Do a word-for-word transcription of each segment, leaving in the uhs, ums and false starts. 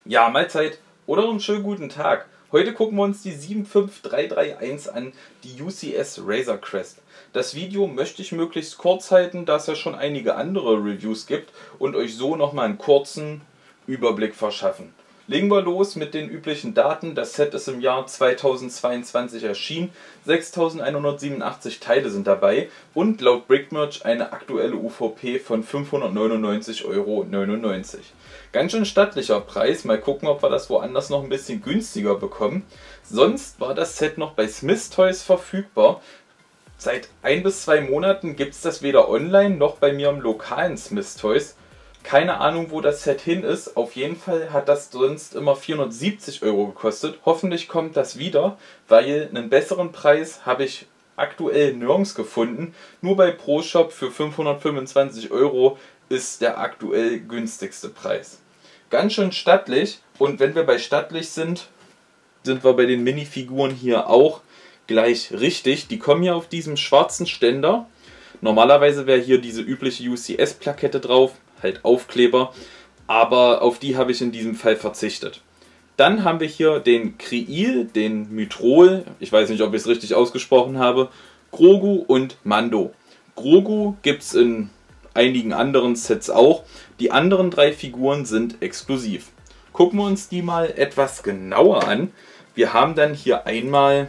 Ja, Mahlzeit oder einen schönen guten Tag. Heute gucken wir uns die sieben fünf drei drei eins an, die U C S Razor Crest. Das Video möchte ich möglichst kurz halten, da es ja schon einige andere Reviews gibt und euch so nochmal einen kurzen Überblick verschaffen. Legen wir los mit den üblichen Daten. Das Set ist im Jahr zweitausendzweiundzwanzig erschienen, sechstausendeinhundertsiebenundachtzig Teile sind dabei und laut Brickmerch eine aktuelle U V P von fünfhundertneunundneunzig Euro neunundneunzig. Ganz schön stattlicher Preis, mal gucken, ob wir das woanders noch ein bisschen günstiger bekommen. Sonst war das Set noch bei Smith Toys verfügbar. Seit ein bis zwei Monaten gibt es das weder online noch bei mir im lokalen Smith Toys. Keine Ahnung, wo das Set hin ist. Auf jeden Fall hat das sonst immer vierhundertsiebzig Euro gekostet. Hoffentlich kommt das wieder, weil einen besseren Preis habe ich aktuell nirgends gefunden. Nur bei ProShop für fünfhundertfünfundzwanzig Euro ist der aktuell günstigste Preis. Ganz schön stattlich, und wenn wir bei stattlich sind, sind wir bei den Minifiguren hier auch gleich richtig. Die kommen hier auf diesem schwarzen Ständer. Normalerweise wäre hier diese übliche U C S-Plakette drauf, halt Aufkleber, aber auf die habe ich in diesem Fall verzichtet. Dann haben wir hier den Kriil, den Mythrol, ich weiß nicht, ob ich es richtig ausgesprochen habe, Grogu und Mando. Grogu gibt es in einigen anderen Sets auch. Die anderen drei Figuren sind exklusiv. Gucken wir uns die mal etwas genauer an. Wir haben dann hier einmal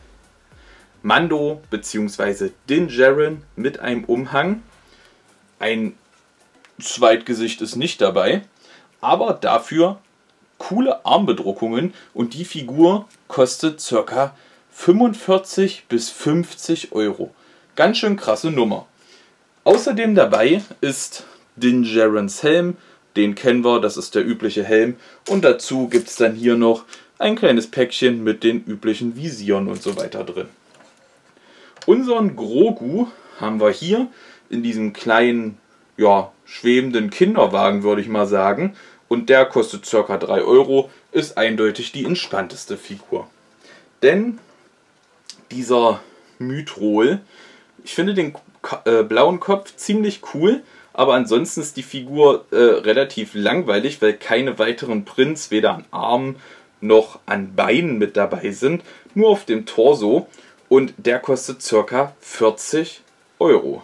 Mando bzw. Din Djarin mit einem Umhang. Ein Zweitgesicht ist nicht dabei, aber dafür coole Armbedruckungen, und die Figur kostet ca. fünfundvierzig bis fünfzig Euro. Ganz schön krasse Nummer. Außerdem dabei ist Din Djarins Helm, den kennen wir, das ist der übliche Helm, und dazu gibt es dann hier noch ein kleines Päckchen mit den üblichen Visieren und so weiter drin. Unseren Grogu haben wir hier in diesem kleinen, ja, schwebenden Kinderwagen, würde ich mal sagen, und der kostet ca. drei Euro, ist eindeutig die entspannteste Figur. Denn dieser Mythrol, ich finde den äh, blauen Kopf ziemlich cool, aber ansonsten ist die Figur äh, relativ langweilig, weil keine weiteren Prints weder an Armen noch an Beinen mit dabei sind, nur auf dem Torso, und der kostet ca. vierzig Euro.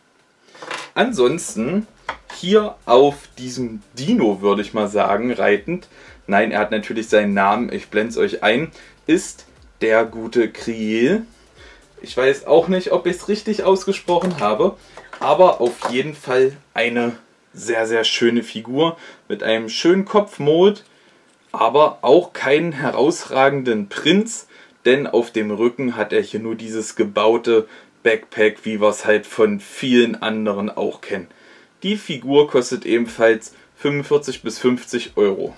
Ansonsten hier auf diesem Dino, würde ich mal sagen, reitend, nein, er hat natürlich seinen Namen, ich blende es euch ein, ist der gute Kriil. Ich weiß auch nicht, ob ich es richtig ausgesprochen habe, aber auf jeden Fall eine sehr, sehr schöne Figur mit einem schönen Kopfmold, aber auch keinen herausragenden Prinz, denn auf dem Rücken hat er hier nur dieses gebaute Backpack, wie wir es halt von vielen anderen auch kennen. Die Figur kostet ebenfalls fünfundvierzig bis fünfzig Euro.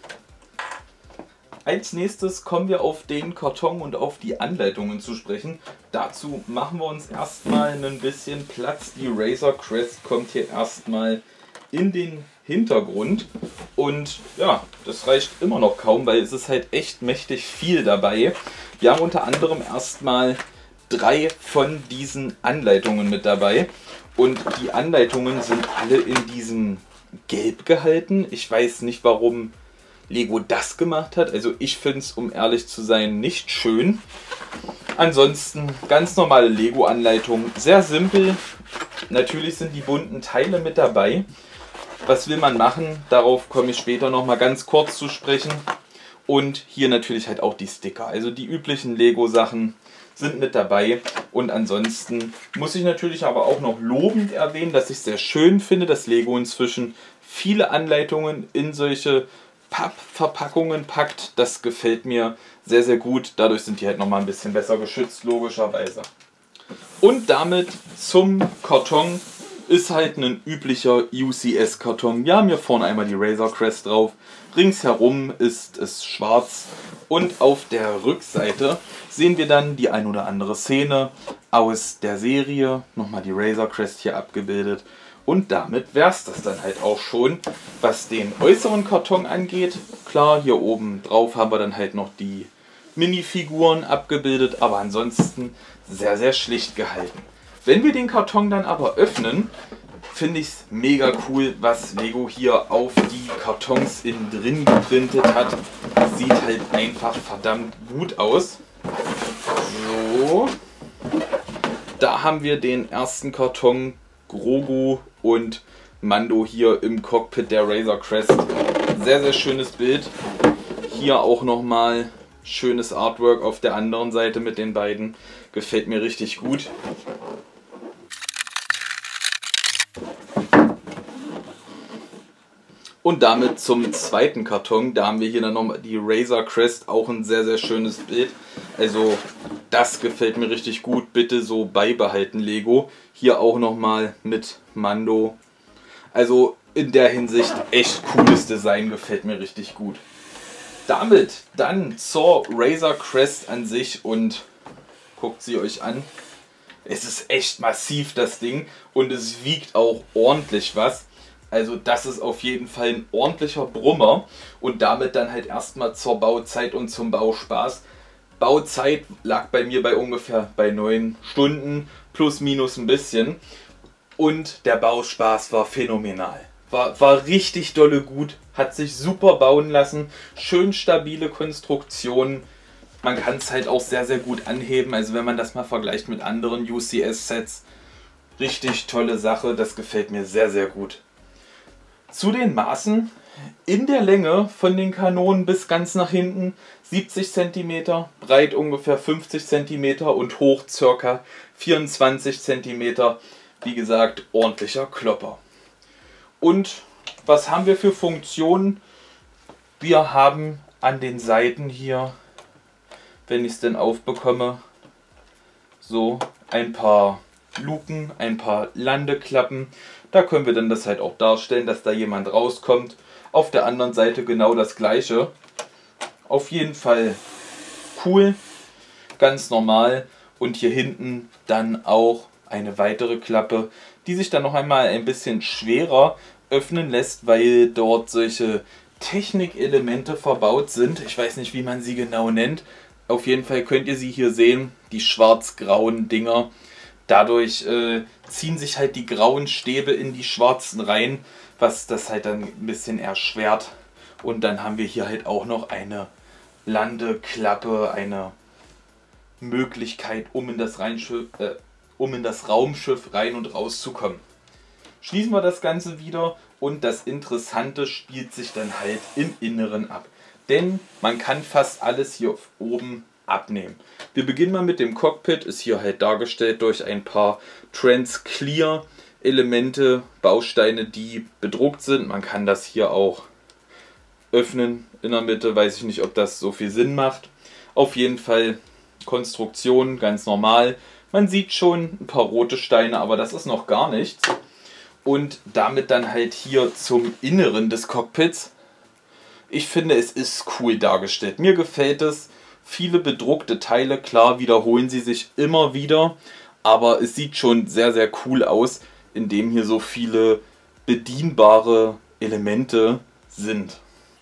Als nächstes kommen wir auf den Karton und auf die Anleitungen zu sprechen. Dazu machen wir uns erstmal ein bisschen Platz. Die Razor Crest kommt hier erstmal in den Hintergrund. Und ja, das reicht immer noch kaum, weil es ist halt echt mächtig viel dabei. Wir haben unter anderem erstmal drei von diesen Anleitungen mit dabei. Und die Anleitungen sind alle in diesem Gelb gehalten. Ich weiß nicht, warum Lego das gemacht hat. Also ich finde es, um ehrlich zu sein, nicht schön. Ansonsten ganz normale Lego-Anleitung. Sehr simpel. Natürlich sind die bunten Teile mit dabei. Was will man machen? Darauf komme ich später nochmal ganz kurz zu sprechen. Und hier natürlich halt auch die Sticker. Also die üblichen Lego-Sachen sind mit dabei, und ansonsten muss ich natürlich aber auch noch lobend erwähnen, dass ich es sehr schön finde, dass Lego inzwischen viele Anleitungen in solche Pappverpackungen packt. Das gefällt mir sehr, sehr gut. Dadurch sind die halt nochmal ein bisschen besser geschützt, logischerweise. Und damit zum Karton. Ist halt ein üblicher U C S-Karton. Wir haben hier vorne einmal die Razor Crest drauf. Ringsherum ist es schwarz. Und auf der Rückseite sehen wir dann die ein oder andere Szene aus der Serie. Nochmal die Razor Crest hier abgebildet. Und damit wäre es das dann halt auch schon, was den äußeren Karton angeht. Klar, hier oben drauf haben wir dann halt noch die Minifiguren abgebildet, aber ansonsten sehr, sehr schlicht gehalten. Wenn wir den Karton dann aber öffnen, finde ich es mega cool, was Lego hier auf die Kartons innen drin geprintet hat. Sieht halt einfach verdammt gut aus. So. Da haben wir den ersten Karton, Grogu und Mando hier im Cockpit der Razor Crest. Sehr, sehr schönes Bild. Hier auch nochmal schönes Artwork auf der anderen Seite mit den beiden. Gefällt mir richtig gut. Und damit zum zweiten Karton. Da haben wir hier dann nochmal die Razor Crest. Auch ein sehr, sehr schönes Bild. Also das gefällt mir richtig gut. Bitte so beibehalten, Lego. Hier auch nochmal mit Mando. Also in der Hinsicht echt cooles Design. Gefällt mir richtig gut. Damit dann zur Razor Crest an sich. Und guckt sie euch an. Es ist echt massiv, das Ding. Und es wiegt auch ordentlich was. Also das ist auf jeden Fall ein ordentlicher Brummer und damit dann halt erstmal zur Bauzeit und zum Bauspaß. Bauzeit lag bei mir bei ungefähr bei neun Stunden, plus minus ein bisschen. Und der Bauspaß war phänomenal. War, war richtig dolle gut, hat sich super bauen lassen, schön stabile Konstruktionen. Man kann es halt auch sehr, sehr gut anheben, also wenn man das mal vergleicht mit anderen U C S-Sets. Richtig tolle Sache, das gefällt mir sehr, sehr gut. Zu den Maßen, in der Länge von den Kanonen bis ganz nach hinten siebzig Zentimeter, breit ungefähr fünfzig Zentimeter und hoch ca. vierundzwanzig Zentimeter. Wie gesagt, ordentlicher Klopper. Und was haben wir für Funktionen? Wir haben an den Seiten hier, wenn ich es denn aufbekomme, so ein paar Luken, ein paar Landeklappen. Da können wir dann das halt auch darstellen, dass da jemand rauskommt. Auf der anderen Seite genau das gleiche. Auf jeden Fall cool, ganz normal. Und hier hinten dann auch eine weitere Klappe, die sich dann noch einmal ein bisschen schwerer öffnen lässt, weil dort solche Technikelemente verbaut sind. Ich weiß nicht, wie man sie genau nennt. Auf jeden Fall könnt ihr sie hier sehen, die schwarz-grauen Dinger. Dadurch äh, ziehen sich halt die grauen Stäbe in die schwarzen rein, was das halt dann ein bisschen erschwert. Und dann haben wir hier halt auch noch eine Landeklappe, eine Möglichkeit, um in das, Reinschiff, äh, um in das Raumschiff rein und raus zu kommen. Schließen wir das Ganze wieder und das Interessante spielt sich dann halt im Inneren ab. Denn man kann fast alles hier oben abnehmen. Wir beginnen mal mit dem Cockpit, ist hier halt dargestellt durch ein paar Trans-Clear Elemente, Bausteine, die bedruckt sind. Man kann das hier auch öffnen in der Mitte, weiß ich nicht, ob das so viel Sinn macht. Auf jeden Fall Konstruktion, ganz normal. Man sieht schon ein paar rote Steine, aber das ist noch gar nichts. Und damit dann halt hier zum Inneren des Cockpits. Ich finde, es ist cool dargestellt. Mir gefällt es. Viele bedruckte Teile, klar, wiederholen sie sich immer wieder, aber es sieht schon sehr, sehr cool aus, indem hier so viele bedienbare Elemente sind.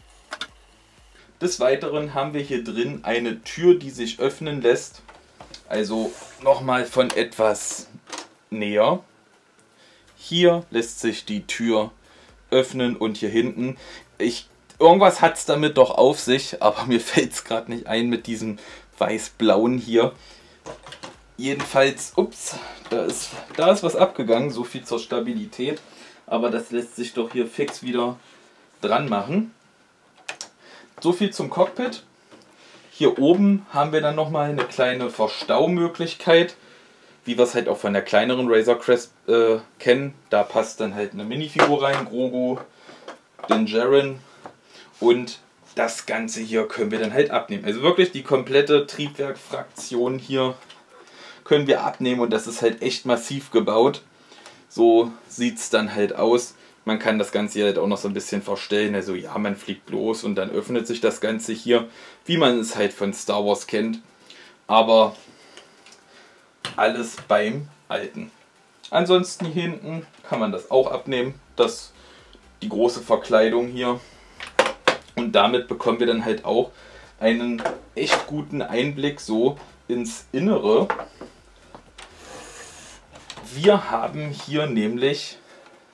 Des Weiteren haben wir hier drin eine Tür, die sich öffnen lässt. Also nochmal von etwas näher. Hier lässt sich die Tür öffnen und hier hinten. Ich Irgendwas hat es damit doch auf sich, aber mir fällt es gerade nicht ein mit diesem weiß-blauen hier. Jedenfalls, ups, da ist, da ist was abgegangen, so viel zur Stabilität. Aber das lässt sich doch hier fix wieder dran machen. So viel zum Cockpit. Hier oben haben wir dann nochmal eine kleine Verstaumöglichkeit, wie wir es halt auch von der kleineren Razor Crest äh, kennen. Da passt dann halt eine Minifigur rein, Grogu, den Jaren. Und das Ganze hier können wir dann halt abnehmen. Also wirklich die komplette Triebwerkfraktion hier können wir abnehmen. Und das ist halt echt massiv gebaut. So sieht es dann halt aus. Man kann das Ganze halt auch noch so ein bisschen verstellen. Also ja, man fliegt los und dann öffnet sich das Ganze hier, wie man es halt von Star Wars kennt. Aber alles beim Alten. Ansonsten hier hinten kann man das auch abnehmen. Das, die große Verkleidung hier. Und damit bekommen wir dann halt auch einen echt guten Einblick so ins Innere. Wir haben hier nämlich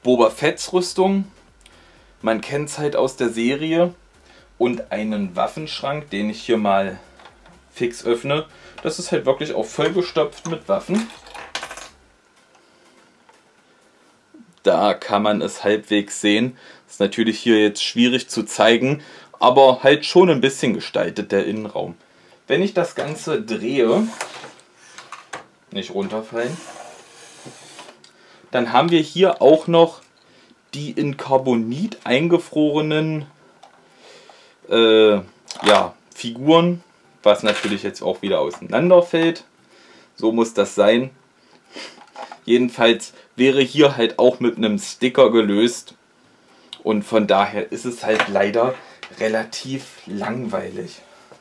Boba Fett's Rüstung. Man kennt es halt aus der Serie. Und einen Waffenschrank, den ich hier mal fix öffne. Das ist halt wirklich auch vollgestopft mit Waffen. Da kann man es halbwegs sehen. Ist natürlich hier jetzt schwierig zu zeigen, aber halt schon ein bisschen gestaltet, der Innenraum. Wenn ich das Ganze drehe, nicht runterfallen, dann haben wir hier auch noch die in Carbonit eingefrorenen äh, ja, Figuren, was natürlich jetzt auch wieder auseinanderfällt. So muss das sein. Jedenfalls wäre hier halt auch mit einem Sticker gelöst. Und von daher ist es halt leider relativ langweilig.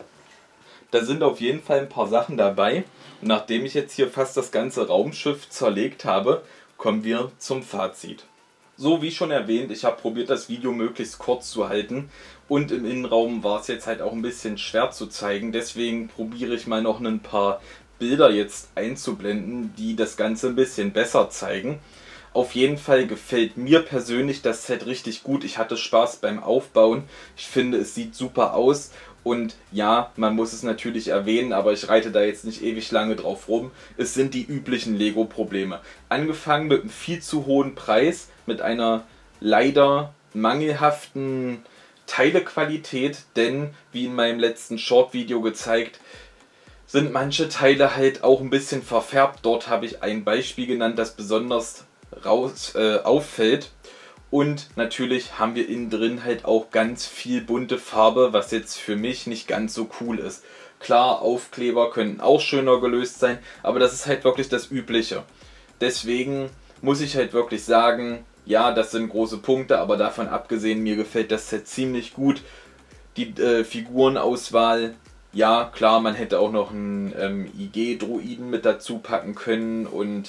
Da sind auf jeden Fall ein paar Sachen dabei. Und nachdem ich jetzt hier fast das ganze Raumschiff zerlegt habe, kommen wir zum Fazit. So wie schon erwähnt, ich habe probiert, das Video möglichst kurz zu halten. Und im Innenraum war es jetzt halt auch ein bisschen schwer zu zeigen. Deswegen probiere ich mal noch ein paar Bilder jetzt einzublenden, die das Ganze ein bisschen besser zeigen. Auf jeden Fall gefällt mir persönlich das Set richtig gut. Ich hatte Spaß beim Aufbauen. Ich finde, es sieht super aus. Und ja, man muss es natürlich erwähnen, aber ich reite da jetzt nicht ewig lange drauf rum. Es sind die üblichen Lego-Probleme. Angefangen mit einem viel zu hohen Preis, mit einer leider mangelhaften Teilequalität, denn wie in meinem letzten Short-Video gezeigt, sind manche Teile halt auch ein bisschen verfärbt. Dort habe ich ein Beispiel genannt, das besonders raus, äh, auffällt. Und natürlich haben wir innen drin halt auch ganz viel bunte Farbe, was jetzt für mich nicht ganz so cool ist. Klar, Aufkleber könnten auch schöner gelöst sein, aber das ist halt wirklich das Übliche. Deswegen muss ich halt wirklich sagen, ja, das sind große Punkte, aber davon abgesehen, mir gefällt das Set ziemlich gut. Die äh, Figurenauswahl, ja klar, man hätte auch noch einen ähm, I G-Droiden mit dazu packen können und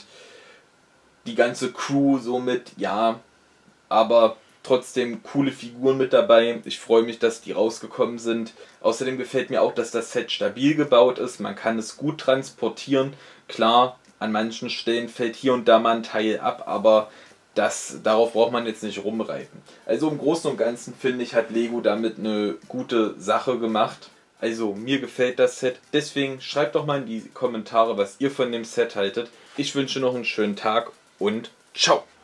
die ganze Crew somit, ja, aber trotzdem coole Figuren mit dabei. Ich freue mich, dass die rausgekommen sind. Außerdem gefällt mir auch, dass das Set stabil gebaut ist. Man kann es gut transportieren. Klar, an manchen Stellen fällt hier und da mal ein Teil ab, aber das, darauf braucht man jetzt nicht rumreiten. Also im Großen und Ganzen finde ich, hat Lego damit eine gute Sache gemacht. Also mir gefällt das Set. Deswegen schreibt doch mal in die Kommentare, was ihr von dem Set haltet. Ich wünsche noch einen schönen Tag und ciao!